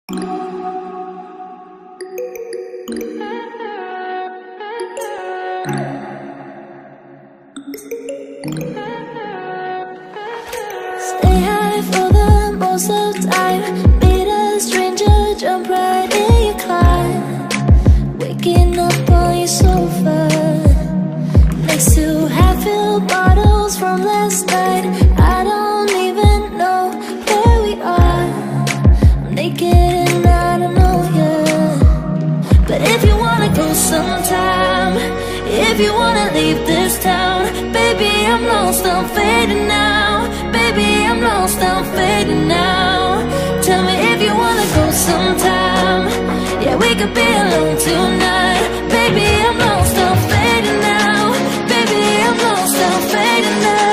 Stay high for the most of the time. Meet a stranger, jump right in your car. Waking up on your sofa next to half-filled bottles from last night. I don't even know where we are. I'm naked and I don't know you. But if you wanna go sometime, if you wanna leave this town, baby, I'm lost, I'm fading now. Baby, I'm lost, I'm fading now. Tell me if you wanna go sometime. Yeah, we could be alone tonight. Baby, I'm lost, I'm fading now. Baby, I'm lost, I'm fading now.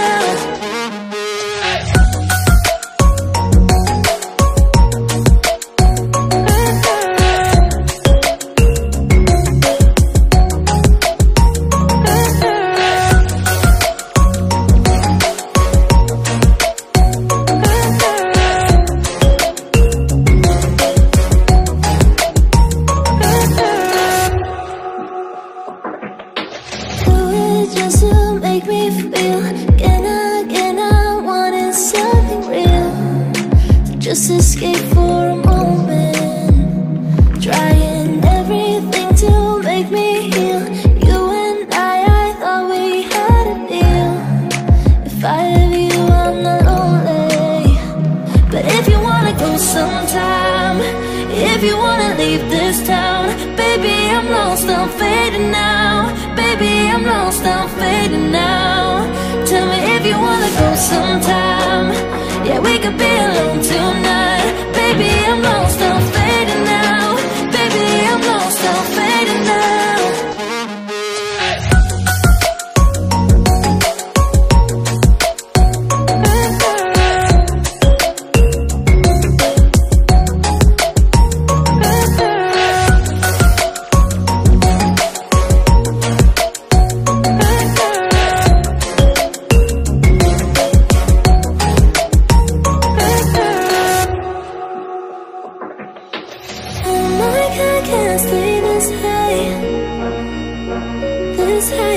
Just to make me feel again, I wanted something real. So just escape for a moment, trying everything to make me heal. You and I thought we had a deal. If I have you, I'm not lonely. But if you wanna go sometime, if you wanna leave this town, baby, I'm lost, I'm fading now. Baby, I'm lost, I'm fading now. Tell me if you wanna go sometime. Yeah, we could be alone tonight. Baby, I'm lost, I'm fading now. Baby, I'm lost, I'm fading now. I can't stay this high, this high.